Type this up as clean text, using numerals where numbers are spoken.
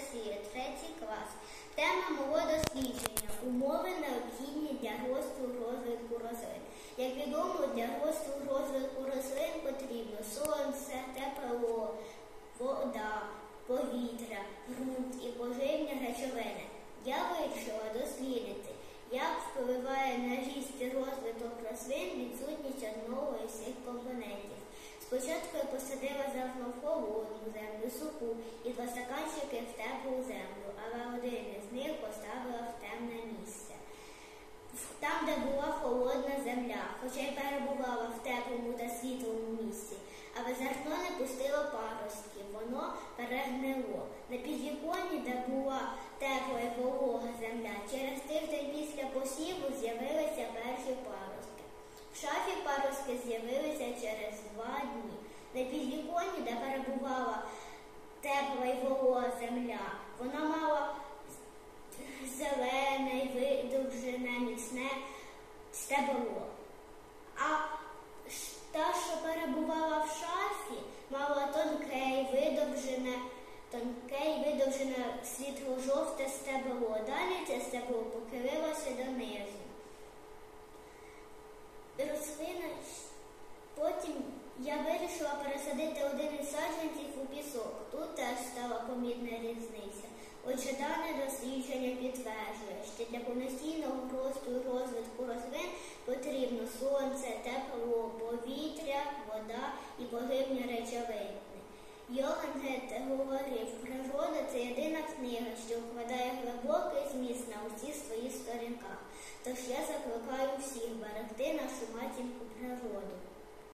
Росія, 3 клас. Тема мого дослідження – умови необхідні для росту і розвитку рослин. Як відомо, для росту і розвитку рослин потрібно сонце, тепло, вода, повітря, ґрунт і поживні речовини. Я вирішила дослідити, як впливає на ріст і розвиток рослин відсутність одного із цих компонентів. Спочатку я посадила зерно в холодну землю, суху і 2 стаканчики в теплу землю, але один із них поставила в темне місце. Там, де була холодна земля, хоча й перебувала в теплому та світлому місці, але зерно не пустило паростки, воно перегнило. На підвіконні, де була тепла і волога земля, через тиждень після посіву з'явилися перші паростки. В шафі паростки з'явилися через 2 дні. На підвіконні, де перебувала тепла і волога земля, вона мала зелене, видовжене, міцне стебло. А та, що перебувала в шафі, мала тонке і видовжене світло-жовте стебло. Далі це стебло похилилося донизу. Потім я вирішила пересадити один із саджанців у пісок. Тут теж стала помітна різниця. Отже, дане дослідження підтверджує, що для повноцінного росту і розвитку рослин потрібно сонце, тепло, повітря, вода і поживні речовини. Йоганн Гетте говорив, природа – це єдина книга, що вкладає глибокий зміст на усіх своїх сторінках. Тож я закликаю всіх берегти нашу матінку природу.